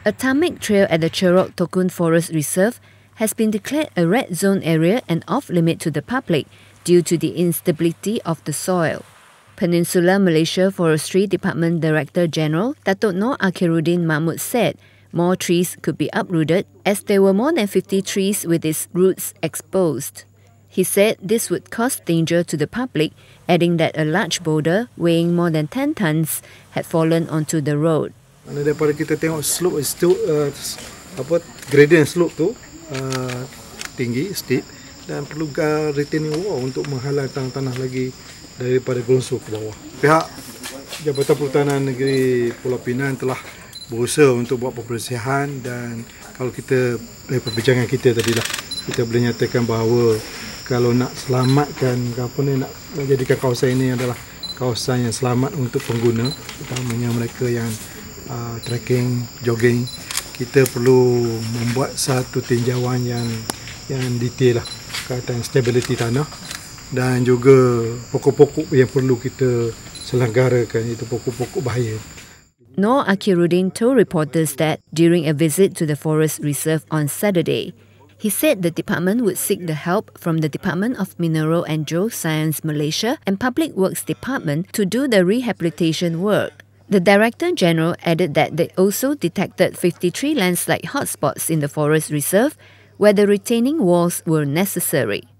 A tarmac trail at the Cherok Tokun Forest Reserve has been declared a red zone area and off-limit to the public due to the instability of the soil. Peninsular Malaysia Forestry Department Director General Datuk Nor Akhirrudin Mahmud said more trees could be uprooted as there were more than 50 trees with its roots exposed. He said this would cause danger to the public, adding that a large boulder weighing more than 10 tons had fallen onto the road. Daripada kita tengok slope itu gradient slope tu tinggi, steep, dan perlu retaining wall untuk menghalang tanah-tanah lagi daripada gelongsor ke bawah. Pihak Jabatan Perhutanan Negeri Pulau Pinang telah berusaha untuk buat pembersihan, dan kalau kita dari perbincangan kita tadilah kita boleh nyatakan bahawa kalau nak selamatkan nak menjadikan kawasan ini adalah kawasan yang selamat untuk pengguna, utamanya mereka yang trekking, jogging, kita perlu membuat satu tinjauan yang detail lah kaitan stability tanah, dan juga pokok-pokok yang perlu kita selenggarakan, itu pokok-pokok bahaya. Nor Akhirrudin told reporters that during a visit to the forest reserve on Saturday, he said the department would seek the help from the Department of Mineral and Geoscience Malaysia and Public Works Department to do the rehabilitation work. The Director General added that they also detected 53 landslide hotspots in the forest reserve where the retaining walls were necessary.